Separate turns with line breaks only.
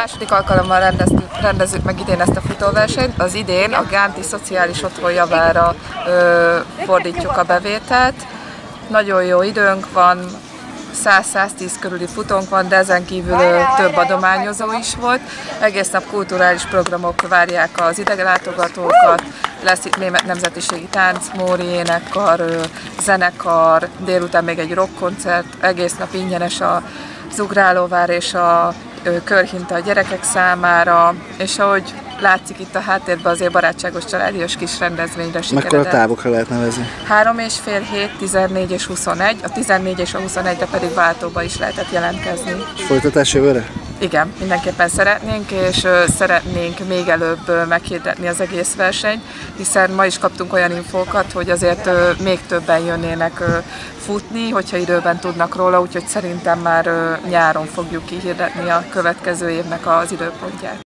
második alkalommal rendezzük meg idén ezt a futóversenyt. Az idén a Gánti Szociális Otthon javára fordítjuk a bevételt. Nagyon jó időnk van, 100-110 körüli futónk van, de ezen kívül több adományozó is volt. Egész nap kulturális programok várják az idegenlátogatókat, lesz itt német nemzetiségi tánc, móri énekkar, zenekar, délután még egy rockkoncert, egész nap ingyenes az ugrálóvár és a körhinta a gyerekek számára, és ahogy látszik itt a háttérben, azért barátságos családias kis rendezvényre sikeredett.
Mekkora távokra lehet nevezni?
3,5 hét, 14 és 21, a 14 és a 21-re pedig váltóba is lehetett jelentkezni.
És folytatás jövőre?
Igen, mindenképpen szeretnénk, és szeretnénk még előbb meghirdetni az egész versenyt, hiszen ma is kaptunk olyan infókat, hogy azért még többen jönnének futni, hogyha időben tudnak róla, úgyhogy szerintem már nyáron fogjuk kihirdetni a következő évnek az időpontját.